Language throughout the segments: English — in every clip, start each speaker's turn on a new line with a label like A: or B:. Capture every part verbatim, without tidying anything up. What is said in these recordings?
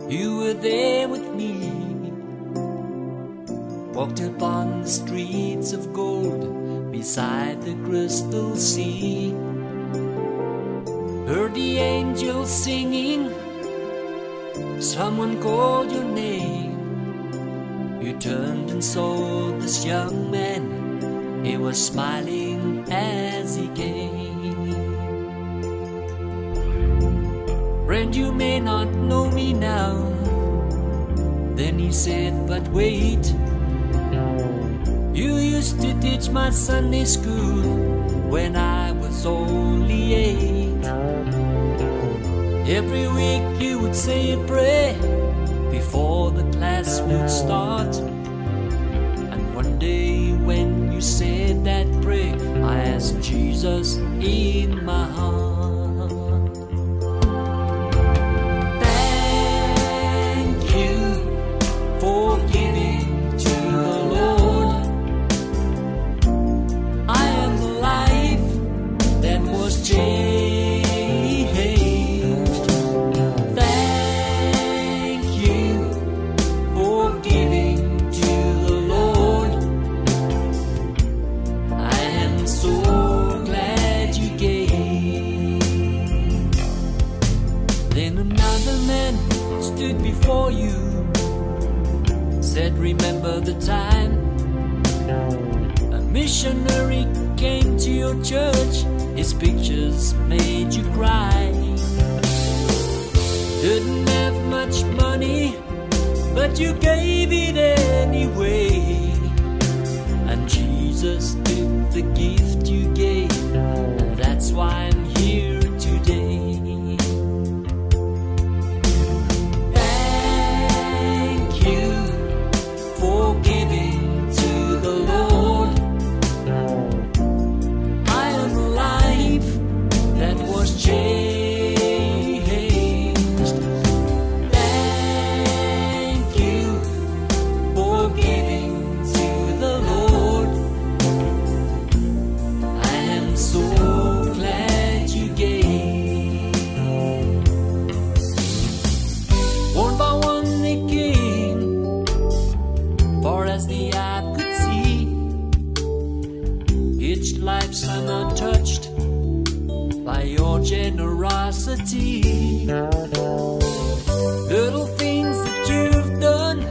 A: You were there with me. Walked upon the streets of gold beside the crystal sea. Heard the angels singing. Someone called your name. You turned and saw this young man. He was smiling as he came. Friend, you may not know me now. Then he said, but wait. You used to teach my Sunday school when I was only eight. Every week you would say a prayer before the class would start. And one day when you said that prayer, I asked Jesus in my heart. Thank you for giving to the Lord. I am the life that was changed. Stood before you, said, remember the time a missionary came to your church. His pictures made you cry. Didn't have much money, but you gave it anyway. And Jesus took the gift you gave, and that's why I'm here today. Lives are not touched by your generosity. Little things that you've done,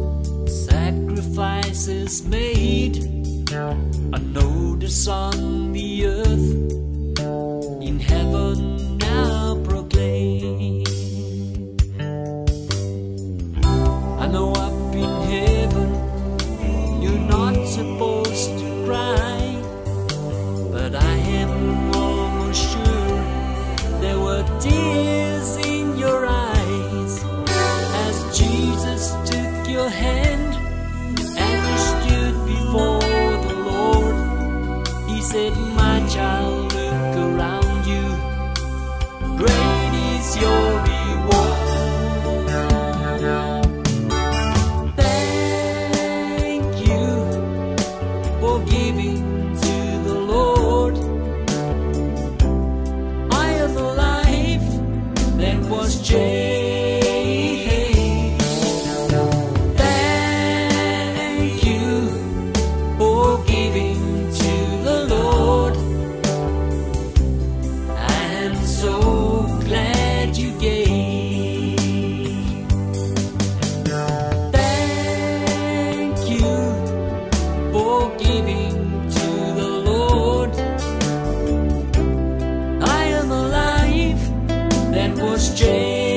A: sacrifices made, unnoticed on the earth, in heaven now proclaim. I know up in heaven you're not supposed to cry, but I am almost sure there were tears in your eyes as Jesus took your hand and you stood before the Lord. He said, my child, look around you. Great is your reward. Thank you for giving to the Lord. Was changed. Thank you for giving to the Lord. I am so glad you gave. Thank you for giving to the Lord. I am alive that was changed.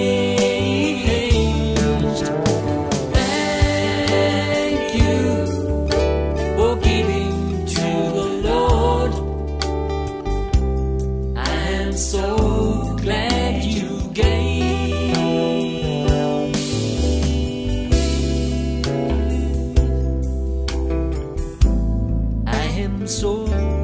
A: Thank you for giving to the Lord. I am so glad you gave. I am so